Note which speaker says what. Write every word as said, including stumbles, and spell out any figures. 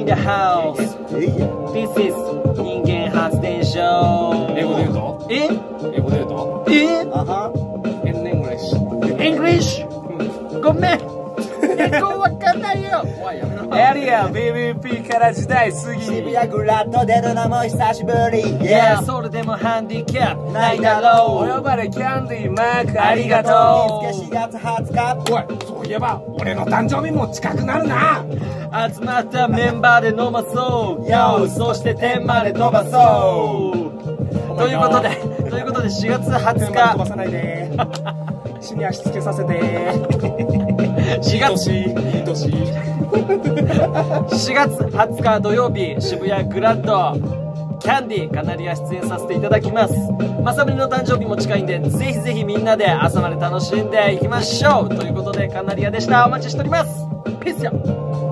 Speaker 1: the house. This is 人間発電所。
Speaker 2: 英語で言うと
Speaker 1: え
Speaker 2: 英語で言うと
Speaker 1: え
Speaker 3: あは
Speaker 2: In English
Speaker 1: English ごめん英語わかんないよ。おいやめろ。
Speaker 2: エリア ビービーピー から時代過ぎ
Speaker 3: 渋谷グラッド出るのも久しぶり。
Speaker 1: いやそれでもハンディキャップないだろう。
Speaker 2: お呼ばれキャンディーマークありがとう。
Speaker 3: 日付しがつはつか。
Speaker 2: おいそういえば俺の誕生日も近くなるな。
Speaker 1: 集まったメンバーで飲まそうよ。そして天まで飛ばそうということでということでしがつはつか
Speaker 2: 飛ばさないで死に足つけさせて
Speaker 1: しがつ
Speaker 2: いい年
Speaker 1: しがつはつか土曜日渋谷グラッドキャンディーカナリア出演させていただきます。まさみの誕生日も近いんでぜひぜひみんなで朝まで楽しんでいきましょうということでカナリアでした。お待ちしております。ピースよ。